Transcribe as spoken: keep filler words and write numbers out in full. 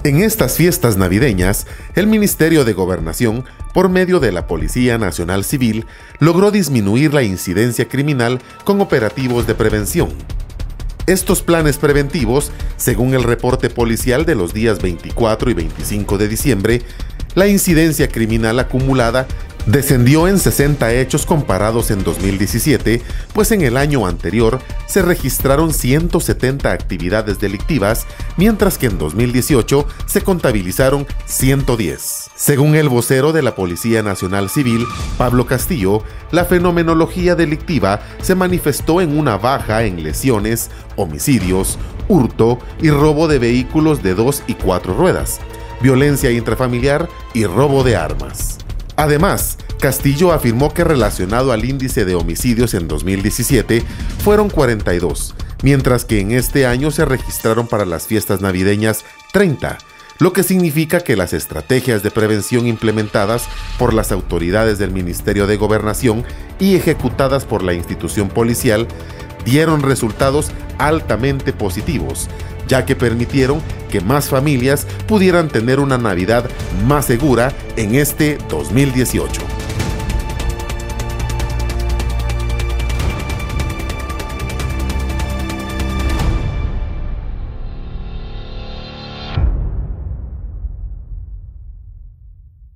En estas fiestas navideñas, el Ministerio de Gobernación, por medio de la Policía Nacional Civil, logró disminuir la incidencia criminal con operativos de prevención. Estos planes preventivos, según el reporte policial de los días veinticuatro y veinticinco de diciembre, la incidencia criminal acumulada descendió en sesenta hechos comparados en dos mil diecisiete, pues en el año anterior se registraron ciento setenta actividades delictivas, mientras que en dos mil dieciocho se contabilizaron ciento diez. Según el vocero de la Policía Nacional Civil, Pablo Castillo, la fenomenología delictiva se manifestó en una baja en lesiones, homicidios, hurto y robo de vehículos de dos y cuatro ruedas, violencia intrafamiliar y robo de armas. Además, Castillo afirmó que relacionado al índice de homicidios en dos mil diecisiete fueron cuarenta y dos, mientras que en este año se registraron para las fiestas navideñas treinta, lo que significa que las estrategias de prevención implementadas por las autoridades del Ministerio de Gobernación y ejecutadas por la institución policial dieron resultados altamente positivos, ya que permitieron que más familias pudieran tener una Navidad más segura en este dos mil dieciocho.